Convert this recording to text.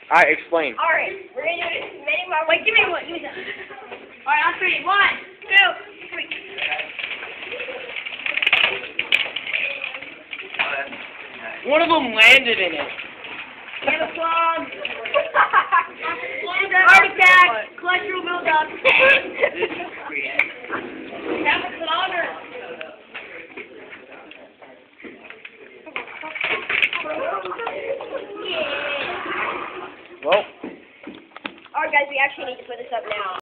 Alright, explain. Alright, we're gonna do it as many more. Wait, give me one. Give me some. Alright, on three. 1, 2, 3. One of them landed in it. Get a plug. Heart attack. Cholesterol buildup. Have a kilometer. Well. Alright guys, we actually need to put this up now.